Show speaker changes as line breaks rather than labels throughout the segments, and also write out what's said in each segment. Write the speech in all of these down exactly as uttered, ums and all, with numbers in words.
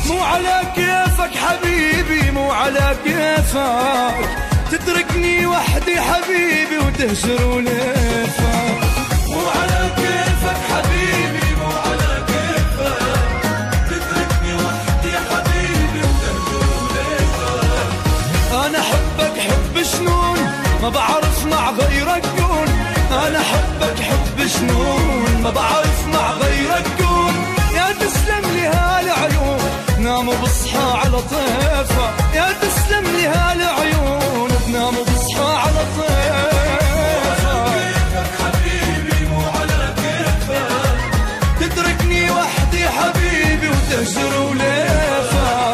مو على كيفك حبيبي مو على كيفك تتركني وحدي حبيبي وتهجر وليفك. مو على كيفك حبيبي مو على كيفك تتركني وحدي حبيبي وتهجر وليفك. أنا حبك حب شنون ما بعرف مع غيرك كون. أنا حبك حب شنون ما بعرف مع غيرك كون. يا تسلم لي هالعيون نام وبصحى على طيفة. يا تسلم لي هالعيون نام وبصحى على طيفة. حبيبي مو على كيفك تتركني وحدي حبيبي وتهجر وليفة.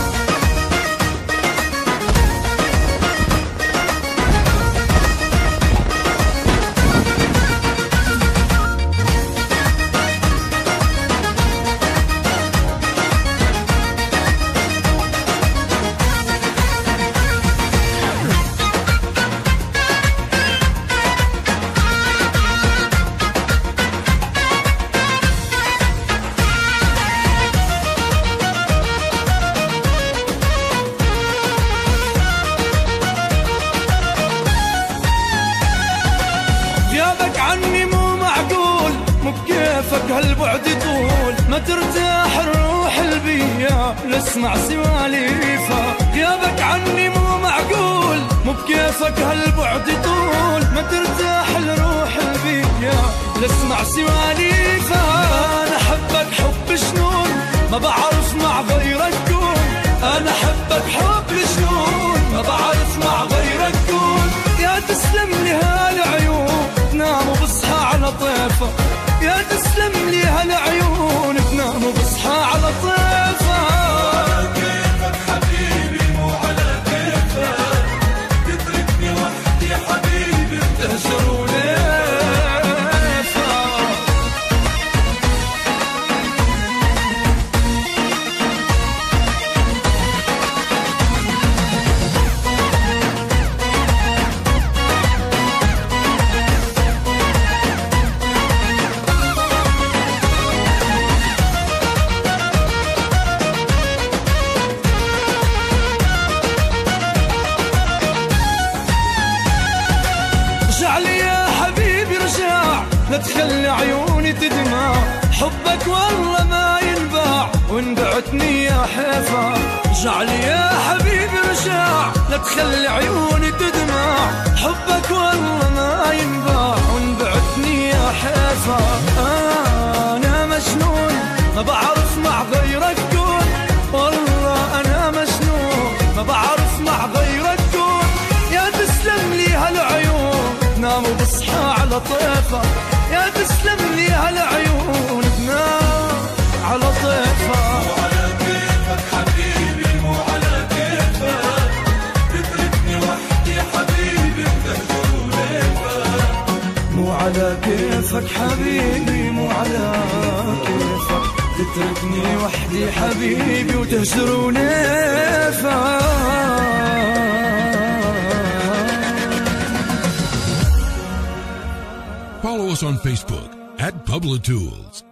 غيابك عني مو معقول مو بكيفك هالبعد طول. ما ترتاح الروح البيا لاسمع سواليفة. غيابك عني مو معقول مو بكيفك هالبعد طول. ما ترتاح الروح البيا لاسمع سواليفة. أنا حبك حب شنون ما بعرف مع غيرك كون. أنا حبك حب شنون ما بعرف مع غيرك كون. يا تسلم لي هالعيون تنام وبصحى على طيفة. يا تسلم لي هالعيون تنام وبصحى على طيفة. على كيفك حبيبي مو على كيفك تتركني وحدي حبيبي وتهجر وليفة. لا تخلي عيوني تدمع. حبك والله ما ينباع وان بعتني يا حيفا. جعلي يا حبيبي رجاع لا تخلي عيوني تدمع. حبك والله ما ينباع وان بعتني يا حيفا. أنا مجنون ما بعرف مع غيرك كون. والله أنا مجنون ما بعرف مع غيرك كون. يا تسلم لي هالعيون نام وبصحى على طيفة. يا تسلم لي هالعيون تنام على طيفة. مو على كيفك حبيبي مو على كيفك تتركني وحدي حبيبي وتهجر وليفة. مو على كيفك حبيبي مو على كيفك تتركني وحدي حبيبي وتهجر وليفة.
Follow us on Facebook at Pablo Tools.